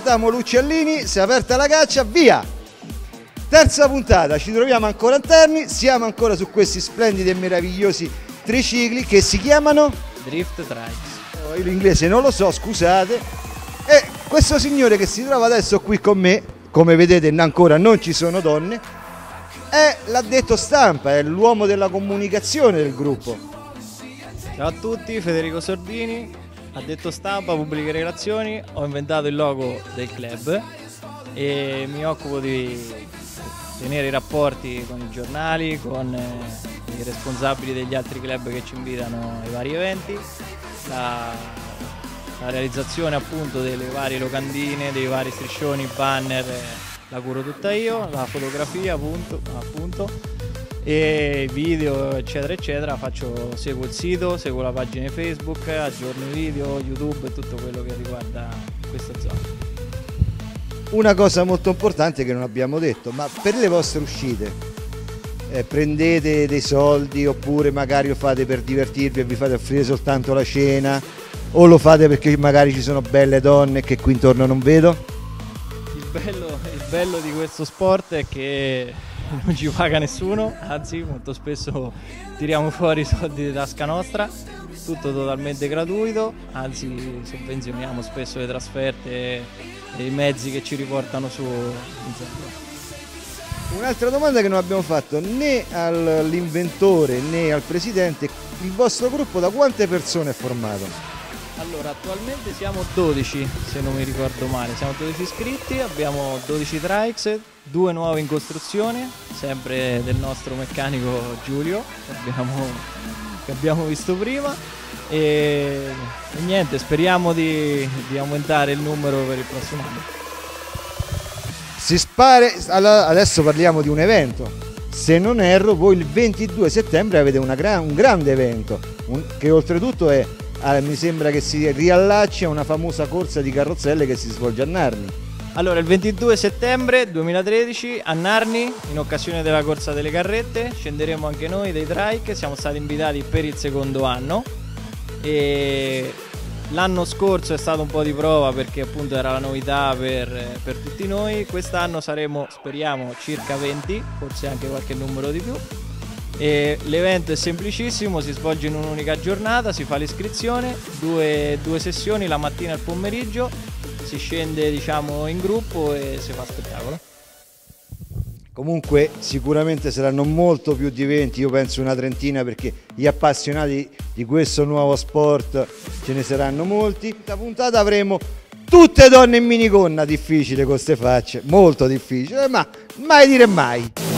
salutiamo l'Uccellini, si è aperta la caccia, via! Terza puntata, ci troviamo ancora a Terni, siamo ancora su questi splendidi e meravigliosi tricicli che si chiamano? Drift Trikes. Io l'inglese non lo so, scusate. E questo signore che si trova adesso qui con me, come vedete ancora non ci sono donne, è l'addetto stampa, è l'uomo della comunicazione del gruppo. Ciao a tutti, Federico Sordini, addetto stampa, pubbliche relazioni, ho inventato il logo del club e mi occupo di tenere i rapporti con i giornali, con i responsabili degli altri club che ci invitano ai vari eventi, la realizzazione appunto delle varie locandine, dei vari striscioni, banner, la curo tutta io, la fotografia appunto e video eccetera eccetera, seguo il sito, seguo la pagina Facebook, aggiorno i video, YouTube e tutto quello che riguarda questa zona. Una cosa molto importante che non abbiamo detto, ma per le vostre uscite prendete dei soldi oppure magari lo fate per divertirvi e vi fate offrire soltanto la cena o lo fate perché magari ci sono belle donne che qui intorno non vedo? Il bello di questo sport è che non ci paga nessuno, anzi molto spesso tiriamo fuori i soldi di tasca nostra, tutto totalmente gratuito, anzi sovvenzioniamo spesso le trasferte e i mezzi che ci riportano su in Zambia. Un'altra domanda che non abbiamo fatto né all'inventore né al presidente, il vostro gruppo da quante persone è formato? Allora, attualmente siamo 12, se non mi ricordo male, siamo 12 iscritti, abbiamo 12 trikes, 2 nuove in costruzione, sempre del nostro meccanico Giulio, che abbiamo visto prima, e niente, speriamo di aumentare il numero per il prossimo anno. Si spare, adesso parliamo di un evento, se non erro voi il 22 settembre avete un grande evento, che oltretutto è... mi sembra che si riallacci a una famosa corsa di carrozzelle che si svolge a Narni. Allora, il 22 settembre 2013 a Narni, in occasione della corsa delle carrette, scenderemo anche noi dei trike, siamo stati invitati per il secondo anno e l'anno scorso è stato un po' di prova perché appunto era la novità per tutti noi. Quest'anno saremo, speriamo, circa 20, forse anche qualche numero di più. L'evento è semplicissimo, si svolge in un'unica giornata, si fa l'iscrizione, due sessioni, la mattina e il pomeriggio, si scende diciamo in gruppo e si fa spettacolo. Comunque sicuramente saranno molto più di 20, io penso una trentina, perché gli appassionati di questo nuovo sport ce ne saranno molti. In questa puntata avremo tutte donne in minigonna, difficile con queste facce, molto difficile, ma mai dire mai.